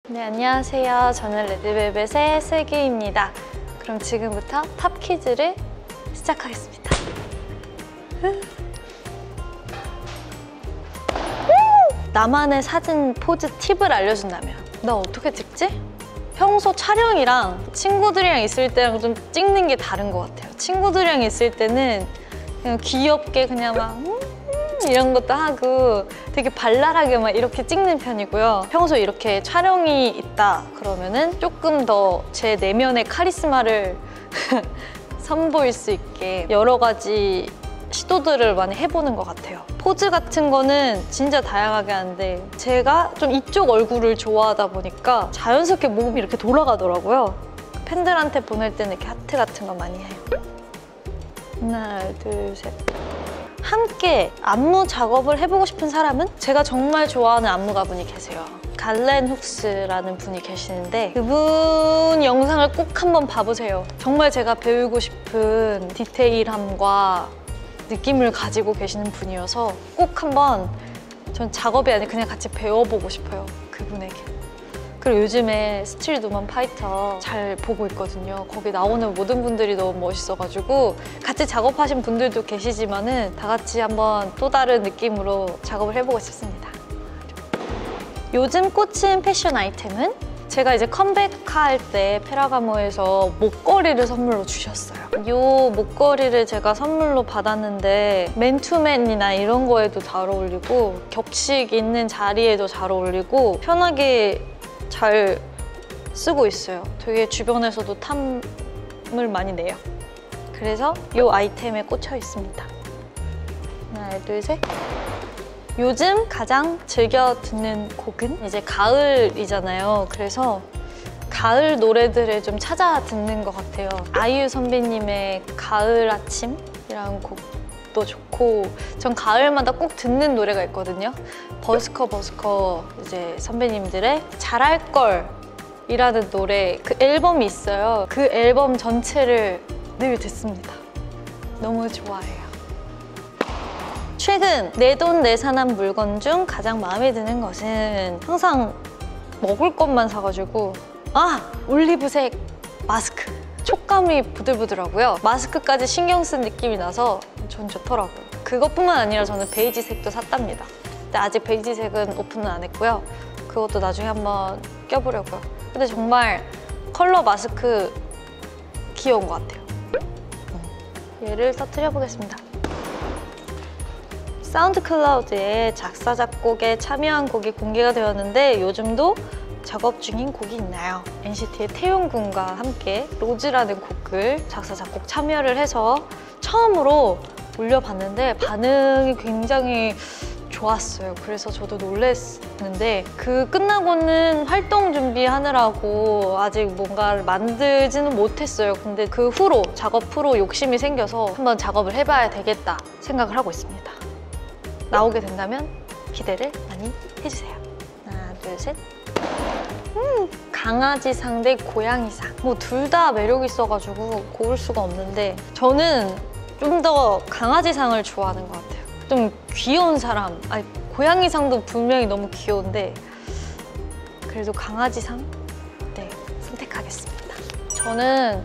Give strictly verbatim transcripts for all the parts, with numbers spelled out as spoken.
네, 안녕하세요. 저는 레드벨벳의 슬기입니다. 그럼 지금부터 팝 퀴즈를 시작하겠습니다. 나만의 사진 포즈 팁을 알려준다면 나 어떻게 찍지? 평소 촬영이랑 친구들이랑 있을 때랑 좀 찍는 게 다른 것 같아요. 친구들이랑 있을 때는 그냥 귀엽게 그냥 막 음, 이런 것도 하고 되게 발랄하게 막 이렇게 찍는 편이고요. 평소 이렇게 촬영이 있다 그러면은 조금 더 제 내면의 카리스마를 선보일 수 있게 여러 가지 시도들을 많이 해보는 것 같아요. 포즈 같은 거는 진짜 다양하게 하는데 제가 좀 이쪽 얼굴을 좋아하다 보니까 자연스럽게 몸이 이렇게 돌아가더라고요. 팬들한테 보낼 때는 이렇게 하트 같은 거 많이 해요. 하나, 둘, 셋. 함께 안무 작업을 해보고 싶은 사람은? 제가 정말 좋아하는 안무가분이 계세요. 갈렌 훅스라는 분이 계시는데 그분 영상을 꼭 한번 봐보세요. 정말 제가 배우고 싶은 디테일함과 느낌을 가지고 계시는 분이어서 꼭 한번 전 작업이 아니라 그냥 같이 배워보고 싶어요, 그분에게. 그리고 요즘에 스틸 누먼 파이터 잘 보고 있거든요. 거기 나오는 모든 분들이 너무 멋있어가지고 같이 작업하신 분들도 계시지만은 다 같이 한번 또 다른 느낌으로 작업을 해보고 싶습니다. 요즘 꽂힌 패션 아이템은? 제가 이제 컴백할 때 페라가모에서 목걸이를 선물로 주셨어요. 이 목걸이를 제가 선물로 받았는데 맨투맨이나 이런 거에도 잘 어울리고 격식 있는 자리에도 잘 어울리고 편하게 잘 쓰고 있어요. 되게 주변에서도 탐을 많이 내요. 그래서 이 아이템에 꽂혀 있습니다. 하나, 둘, 셋. 요즘 가장 즐겨 듣는 곡은? 이제 가을이잖아요. 그래서 가을 노래들을 좀 찾아 듣는 것 같아요. 아이유 선배님의 가을 아침이라는 곡도 좋고 전 가을마다 꼭 듣는 노래가 있거든요. 버스커 버스커 이제 선배님들의 잘할걸 이라는 노래, 그 앨범이 있어요. 그 앨범 전체를 늘 듣습니다. 너무 좋아해요. 최근 내돈내산한 물건 중 가장 마음에 드는 것은 항상 먹을 것만 사가지고 아! 올리브색 마스크! 촉감이 부들부들하고요. 마스크까지 신경 쓴 느낌이 나서 전 좋더라고요. 그것뿐만 아니라 저는 베이지색도 샀답니다. 근데 아직 베이지색은 오픈은 안 했고요. 그것도 나중에 한번 껴보려고요. 근데 정말 컬러 마스크 귀여운 것 같아요. 얘를 터뜨려 보겠습니다. 사운드 클라우드에 작사, 작곡에 참여한 곡이 공개가 되었는데 요즘도 작업 중인 곡이 있나요? 엔시티의 태용 군과 함께 로즈라는 곡을 작사, 작곡 참여를 해서 처음으로 올려봤는데 반응이 굉장히 좋았어요. 그래서 저도 놀랐는데 그 끝나고는 활동 준비하느라고 아직 뭔가를 만들지는 못했어요. 근데 그 후로, 작업 후로 욕심이 생겨서 한번 작업을 해봐야 되겠다 생각을 하고 있습니다. 나오게 된다면 기대를 많이 해주세요. 하나, 둘, 셋. 음, 강아지상 대 고양이상. 뭐 둘 다 매력 있어가지고 고를 수가 없는데 저는 좀 더 강아지상을 좋아하는 것 같아요. 좀 귀여운 사람, 아니 고양이상도 분명히 너무 귀여운데 그래도 강아지상? 네, 선택하겠습니다. 저는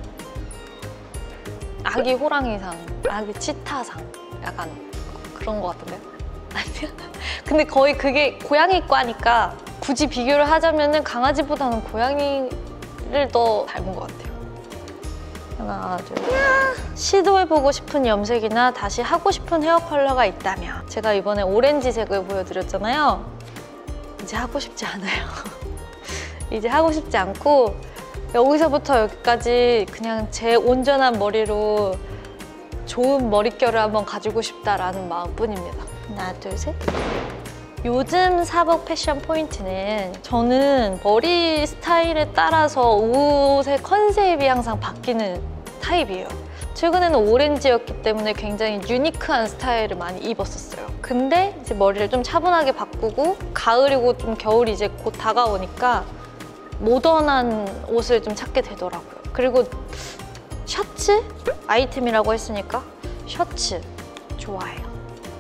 아기 호랑이상, 아기 치타상 약간 그런 것 같은데요? 아니요. 근데 거의 그게 고양이과니까 굳이 비교를 하자면 강아지보다는 고양이를 더 닮은 것 같아요. 하나, 둘, 셋. 시도해보고 싶은 염색이나 다시 하고 싶은 헤어 컬러가 있다면 제가 이번에 오렌지색을 보여드렸잖아요. 이제 하고 싶지 않아요. 이제 하고 싶지 않고 여기서부터 여기까지 그냥 제 온전한 머리로 좋은 머릿결을 한번 가지고 싶다라는 마음뿐입니다. 하나, 둘, 셋. 요즘 사복 패션 포인트는 저는 머리 스타일에 따라서 옷의 컨셉이 항상 바뀌는 타입이에요. 최근에는 오렌지였기 때문에 굉장히 유니크한 스타일을 많이 입었었어요. 근데 이제 머리를 좀 차분하게 바꾸고 가을이고 좀 겨울이 이제 곧 다가오니까 모던한 옷을 좀 찾게 되더라고요. 그리고 셔츠? 아이템이라고 했으니까 셔츠 좋아해요.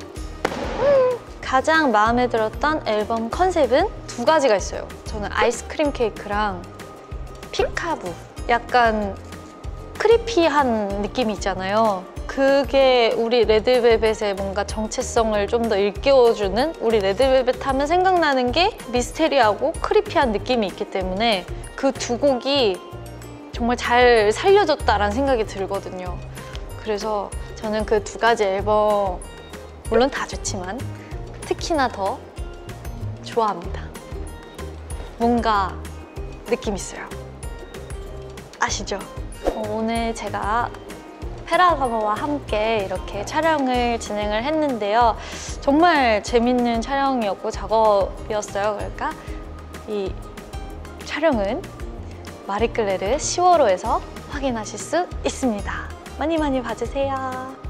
음, 가장 마음에 들었던 앨범 컨셉은 두 가지가 있어요. 저는 아이스크림 아이스크림 케이크랑 피카부, 약간 크리피한 느낌이 있잖아요. 그게 우리 레드벨벳의 뭔가 정체성을 좀 더 일깨워주는, 우리 레드벨벳 하면 생각나는 게 미스테리하고 크리피한 느낌이 있기 때문에 그 두 곡이 정말 잘 살려줬다라는 생각이 들거든요. 그래서 저는 그 두 가지 앨범, 물론 다 좋지만 특히나 더 좋아합니다. 뭔가 느낌 있어요. 아시죠? 어, 오늘 제가 페라가모와 함께 이렇게 촬영을 진행을 했는데요. 정말 재밌는 촬영이었고 작업이었어요. 그러니까 이 촬영은 마리끌레르 시워로에서 확인하실 수 있습니다. 많이 많이 봐주세요.